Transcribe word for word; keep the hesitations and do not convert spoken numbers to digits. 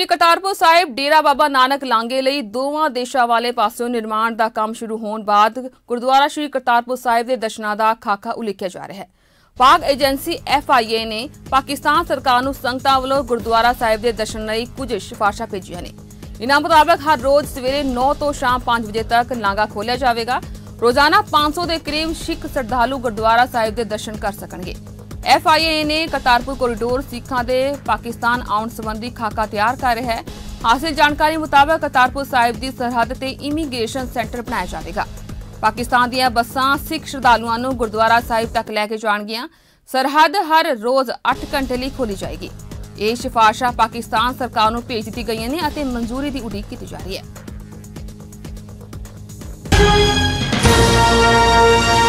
करतारपुर साहिब डेरा बाबा नानक लांघे लई दोवां देशां वाले पासों निर्माण दा काम शुरू होने बाद गुरुद्वारा श्री करतारपुर साहिब दे दर्शनां दा खाका उलिक्या जा रहा है। पाक एजेंसी एफ आई ए ने पाकिस्तान सरकार नूं संगतां वल्लों गुरुद्वारा साहिब दे दर्शन लई कुछ सिफारिशां भेजियां ने। इन्हां मुताबक हर रोज सवेरे नौ तो शाम पांच बजे तक लांघा खोलिया जाएगा। रोजाना पांच सौ के करीब सिख श्रद्धालु गुरुद्वारा साहिब के दर्शन कर सकणगे। एफ आई ए ने करतारपुर कोरीडोर सिखां दे पाकिस्तान आउण संबंधी खाका तैयार कर रहा है। हासिल जानकारी मुताबक करतारपुर साहिब की सरहद ते इमीग्रेशन सेंटर बनाया जाएगा। पाकिस्तान दीआं बसां सिख श्रद्धालुआं नूं गुरुद्वारा साहिब तक लैके जाणगियां। सरहद हर रोज अठ घंटे लई खोली जाएगी। ये सिफारिशां पाकिस्तान सरकार नूं भेज दित्ती गईयां ने अते मंजूरी की उड़ीक की जा रही है।